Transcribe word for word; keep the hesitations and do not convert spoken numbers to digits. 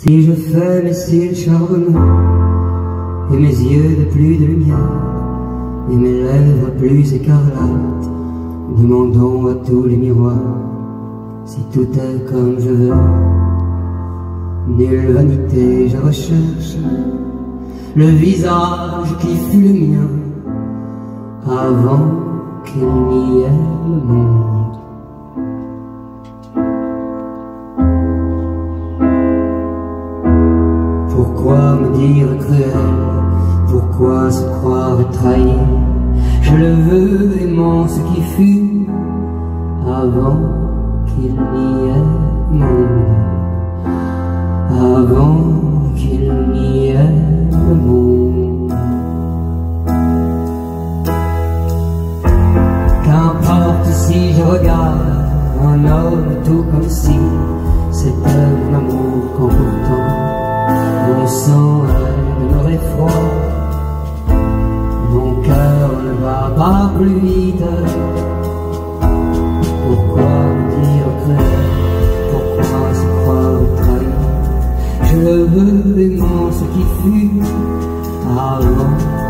Et je fais mes cils charbonneux et mes yeux de plus de lumière et mes lèvres plus écarlates, demandons à tous les miroirs si tout est comme je veux. Nulle vanité je recherche le visage qui fut le mien avant qu'il n'y ait le monde. Pourquoi me dire cruel? Pourquoi se croire trahi? Je le veux aimant ce qui fut avant qu'il n'y ait monde. Avant qu'il n'y ait le monde. Qu'importe si je regarde un homme tout comme si c'était mon amour, quand pourtant mon sang demeurait froid, mon cœur ne bat pas plus vite. Pourquoi me dire cruel? Pourquoi se croire trahi? Je veux aimant ce qui fut avant